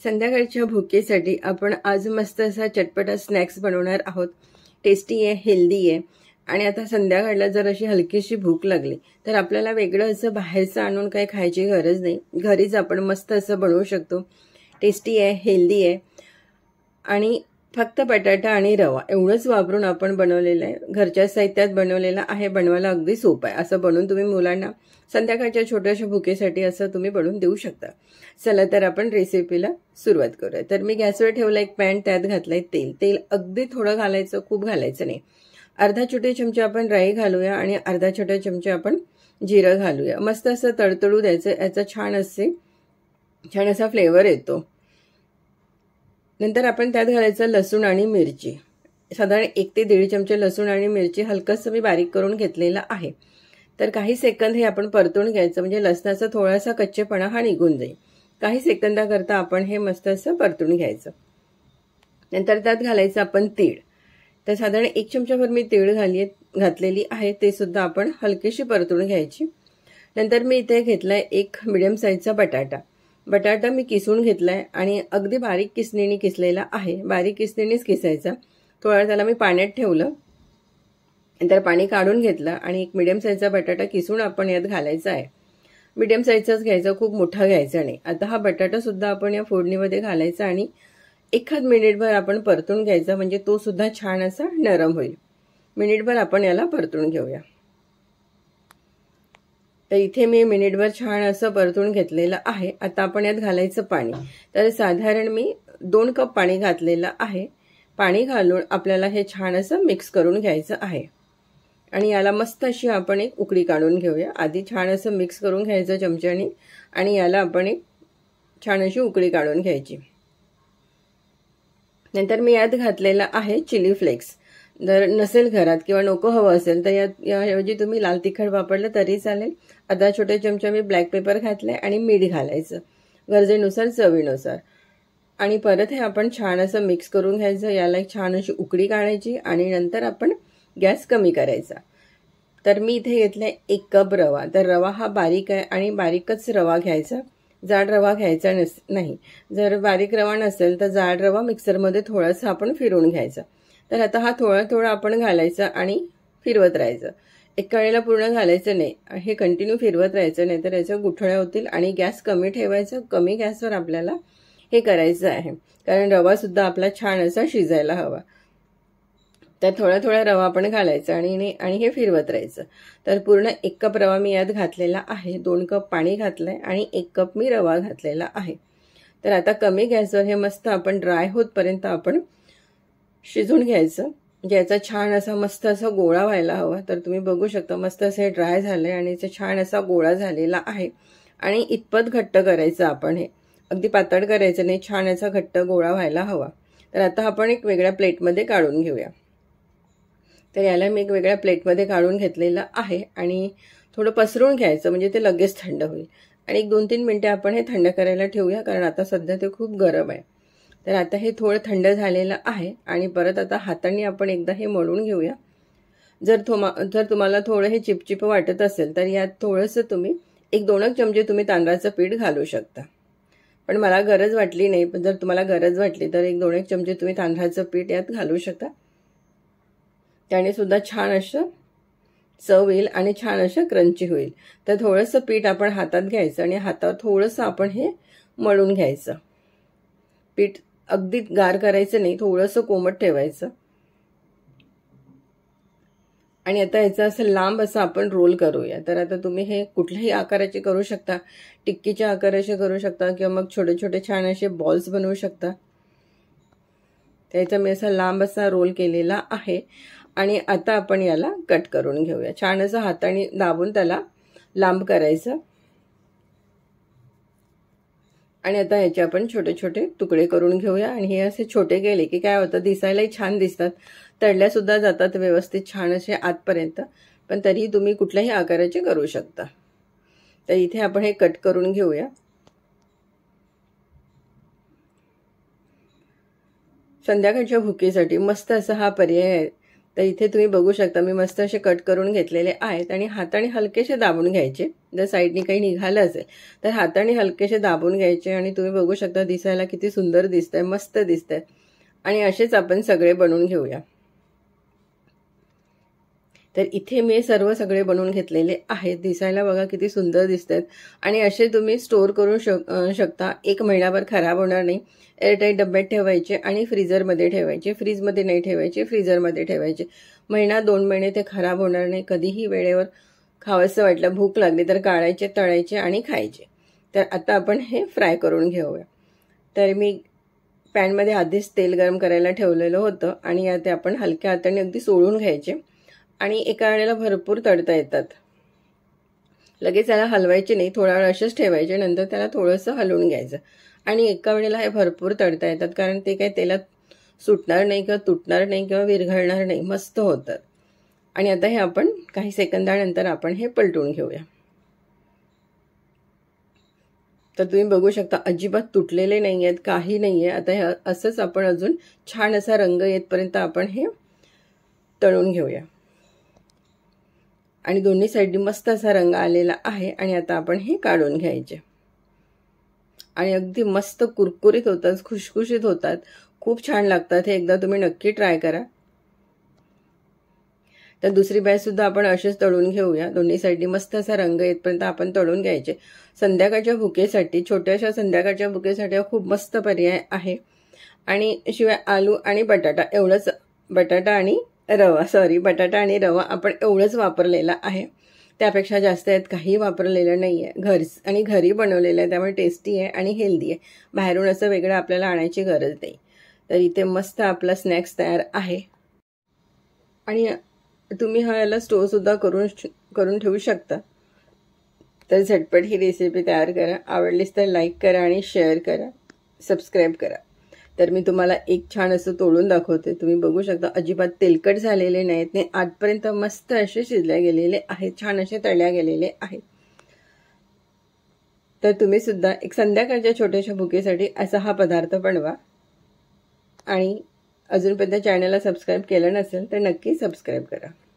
संध्याकाळच्या भुकेसाठी आपण आज मस्त असा चटपटा स्नॅक्स बनवणार आहोत। टेस्टी आहे, हेल्दी आहे आणि आता संध्याकाळला जर अशी हलकीशी भूक लागली तर आपल्याला वेगळं असं बाहेरचं आणून काही खायची गरज नाही, घरीच आपण मस्त असं बनवू शकतो। टेस्टी आहे, हेल्दी आहे आणि फक्त बटाटा आणि रवा एवढंच वापरून आपण बनवलेलं आहे। घरच्या साहित्यात बनवलेलं आहे, बनवायला अगदी सोपं आहे। असं बनवून तुम्ही मुलांना संध्याकाळच्या छोट्याशा भुकेसाठी असं तुम्ही बनवून देऊ शकता। चला तर आपण रेसिपीला सुरुवात करूया। तर मी गॅसवर ठेवला एक पॅन, त्यात घातलंय तेल। तेल अगदी थोडं घालायचं, खूप घालायचं नाही। अर्धा छोटे चमचे आपण राई घालूया आणि अर्धा छोटे चमचे आपण जिरं घालूया। मस्त असं तडतडू द्यायचं, याचा छान असा फ्लेवर येतो। नंतर आपण त्यात घालायचं लसूण आणि मिरची, साधारण 1 ते 1.5 चमचे लसूण आणि मिरची हलकंसं मी बारीक करून घेतलेलं आहे। तर काही सेकंद हे आपण परतून घ्यायचं, म्हणजे लसणाचा थोडासा कच्चेपणा हा निघून जाईल। काही सेकंदाकरता आपण हे मस्त असं परतून घ्यायचं। नंतर त्यात घालायचं आपण तीळ। तर साधारण 1 चमचाभर मी तीळ घातलेली आहे, ते सुद्धा आपण हलकीशी परतून घ्यायची। नंतर मी इथे घेतलाय एक मीडियम साईजचा बटाटा मी किसून घेतलाय आणि अगदी बारीक किसणीने किसलेला आहे। बारीक किसणीनेच किसायचा। थोडा त्याला मी पाण्यात ठेवलं, नंतर पाणी काढून घेतलं आणि एक मीडियम साईजचा बटाटा किसून आपण यात घालायचा आहे। मीडियम साईजचाच घ्यायचा, खूप मोठा घ्यायचा नाही। आता हा बटाटा सुद्धा आपण या फोडणीमध्ये घालायचा आणि 1 मिनिटभर आपण परतून घ्यायचा, म्हणजे तो सुद्धा छान असा नरम होईल। मिनिटभर आपण याला परतून घेऊया। तर इथे मी मिनिटभर छान असं परतून घेतलेलं आहे। आता आपण यात घालायचं पाणी। तर साधारण मी 2 कप पाणी घातलेलं आहे। पाणी घालून आपल्याला हे छान असं मिक्स करून घ्यायचं आहे आणि याला मस्त अशी आपण एक उकळी काढून घेऊया। आधी छान असं मिक्स करून घ्यायचं चमच्याने आणि याला आपण एक छान अशी उकळी काढून घ्यायची। नंतर मी यात घातलेला आहे चिली फ्लेक्स। जर नसेल घरात किंवा नको हवं असेल तर याऐवजी तुम्ही लाल तिखट वापरलं तरी चालेल। अर्धा छोटे चमचा मी ब्लॅक पेपर घातले आणि मीठ घालायचं गरजेनुसार, चवीनुसार। आणि परत हे आपण छान असं मिक्स करून घ्यायचं। याला एक छान अशी उकळी काढायची आणि नंतर आपण गॅस कमी करायचा। तर मी इथे घेतलाय 1 कप रवा। तर रवा हा बारीक आहे आणि बारीकच रवा घ्यायचा, जाड रवा घ्यायचा नाही। जर बारीक रवा नसेल तर जाड रवा मिक्सरमध्ये थोडासा आपण फिरवून घ्यायचा। तर आता हा थोडा आपण घालायचा आणि फिरवत राहायचं। एका वेळेला पूर्ण घालायचं नाही, हे कंटिन्यू फिरवत राहायचं, नाही तर याच्या गुठळ्या होतील। आणि गॅस कमी ठेवायचा, कमी गॅसवर आपल्याला हे करायचं आहे, कारण रवा सुद्धा आपला छान असा शिजायला हवा। तर थोडा रवा आपण घालायचा आणि हे फिरवत राहायचं। तर पूर्ण 1 कप रवा मी यात घातलेला आहे, 2 कप पाणी घातलंय आणि 1 कप मी रवा घातलेला आहे। तर आता कमी गॅसवर हे मस्त आपण ड्राय होतपर्यंत आपण शिजून घ्यायचं, म्हणजे याचा छान असा मस्त असा गोळा व्हायला हवा। तर तुम्ही बघू शकता मस्त असं ड्राय झालंय आणि याचा छान असा गोळा झालेला आहे। आणि इतपत घट्ट करायचं आपण, हे अगदी पातळ करायचं नाही, छान असा घट्ट गोळा व्हायला हवा। तर आता आपण एक वेगळ्या प्लेटमध्ये काढून घेऊया। तर याला मी एक वेगळ्या प्लेटमध्ये काढून घेतलेलं आहे आणि थोडं पसरून घ्यायचं, म्हणजे ते लगेच थंड होईल। आणि 1-2-3 मिनिटे आपण हे थंड करायला ठेवूया, कारण आता सध्या ते खूप गरम आहे। तर आता हे थोडं थंड झालेलं आहे आणि परत आता हाताने आपण एकदा हे मळून घेऊया। जर तुम्हाला थोडं हे चिपचिप वाटत असेल तर यात थोडंसं तुम्ही 1-2 चमचे तुम्ही तांदळाचं पीठ घालू शकता, पण मला गरज वाटली नाही। पण जर तुम्हाला गरज वाटली तर 1-2 चमचे तुम्ही तांदळाचं पीठ यात घालू शकता, त्याने सुद्धा छान असं चव येईल आणि छान असं क्रंची होईल। तर थोडंसं पीठ आपण हातात घ्यायचं आणि हातावर थोडंसं आपण हे मळून घ्यायचं। पीठ अगदी गार करायचं नाही, थोडंसं कोमट ठेवायचं। आणि आता याचा असं लांब असं आपण रोल करूया। तर आता तुम्ही हे कुठल्याही आकाराचे करू शकता, टिक्कीच्या आकाराचे करू शकता किंवा मग छोटे छोटे छान असे बॉल्स बनवू शकता। त्याचा मी असा लांब असा रोल केलेला आहे आणि आता आपण याला कट करून घेऊया। छान असं हाताने दाबून त्याला लांब करायचं आणि आता ह्याचे आपण छोटे छोटे तुकडे करून घेऊया। आणि हे असे छोटे केले की काय होतं, दिसायलाही छान दिसतात, तळल्या सुद्धा जातात व्यवस्थित छान असे आतपर्यंत। पण तरीही तुम्ही कुठल्याही आकाराचे करू शकता। तर इथे आपण हे कट करून घेऊया। संध्याकाळच्या भुकेसाठी मस्त असा हा पर्याय आहे। तर इथे तुम्ही बघू शकता मी मस्त असे कट करून घेतलेले आहेत आणि हाताने हलकेसे दाबून घ्यायचे। जर साईडनी काही निघालं असेल तर हाताने हलकेसे दाबून घ्यायचे आणि तुम्ही बघू शकता दिसायला किती सुंदर दिसतंय, मस्त दिसतंय. आणि असेच आपण सगळे बनवून घेऊया. तर इथे मी सगळे बनवून घेतलेले आहेत. दिसायला बघा किती सुंदर दिसतात आणि असे तुम्ही स्टोअर करू शकता. 1 महिनाभर खराब होणार नाही. एअरटाईट डब्यात ठेवायचे आणि फ्रीजरमध्ये ठेवायचे. फ्रीजमध्ये नाही ठेवायचे, फ्रीजरमध्ये ठेवायचे. 1-2 महिने ते खराब होणार नाही. कधीही वेळेवर खावंसं वाटलं, भूक लागली तर काढायचे, तळायचे आणि खायचे. तर आता आपण हे फ्राय करून घेऊया. तर मी पॅनमध्ये आधीच तेल गरम करायला ठेवलेलं होतं आणि यात आपण हलक्या हाताने अगदी सोडून घ्यायचे आणि एका वेळेला भरपूर तळता येतात. लगेच त्याला हलवायचे नाही, थोडा वेळ असेच ठेवायचे, नंतर त्याला थोडंसं हलवून घ्यायचं आणि एका वेळेला हे भरपूर तळता येतात. कारण ते काही तेलात सुटणार नाही किंवा तुटणार नाही किंवा विरघळणार नाही, मस्त होतात. आणि आता हे आपण काही सेकंदानंतर आपण हे पलटून घेऊया. तर तुम्ही बघू शकता अजिबात तुटलेले नाही आहेत, काही नाही आहे. आता हे असंच आपण अजून छान असा रंग येतपर्यंत आपण हे तळून घेऊया. आणि दोन्ही साईडनी मस्त असा रंग आलेला आहे आणि आता आपण हे काढून घ्यायचे. आणि अगदी मस्त कुरकुरीत होतात, खुशखुशीत होतात, खूप छान लागतात. हे एकदा तुम्ही नक्की ट्राय करा. तर दुसरी बॅच सुद्धा आपण असेच तळून घेऊया. दोन्ही साईडनी मस्त असा रंग येतपर्यंत आपण तळून घ्यायचे. संध्याकाळच्या भुकेसाठी, छोट्याशा संध्याकाळच्या भुकेसाठी खूप मस्त पर्याय आहे. आणि शिवाय आलू आणि बटाटा एवढंच, बटाटा आणि रवा आपण एवढंच वापरलेला आहे. त्यापेक्षा जास्त यात काही वापरलेलं नाही आहे. घरी बनवलेलं आहे, त्यामुळे टेस्टी आहे आणि हेल्दी आहे. बाहेरून असं वेगळं आपल्याला आणायची गरज नाही. तर इथे मस्त आपला स्नॅक्स तयार आहे. आणि तुम्ही याला स्टोअरसुद्धा करून ठेवू शकता. तर झटपट ही रेसिपी तयार करा. आवडलीच तर लाईक करा आणि शेअर करा, सबस्क्राईब करा. तर मी तुम्हाला एक छान असं तोडून दाखवते. तुम्ही बघू शकता अजिबात तेलकट झालेले नाहीत, नाही आतपर्यंत मस्त असे शिजल्या गेलेले आहेत, छान असे तळल्या गेलेले आहेत. तर तुम्ही सुद्धा एक संध्याकाळच्या छोट्याशा भुकेसाठी असा हा पदार्थ बनवा. आणि अजूनपर्यंत चॅनलला सबस्क्राईब केलं नसेल तर नक्की सबस्क्राईब करा.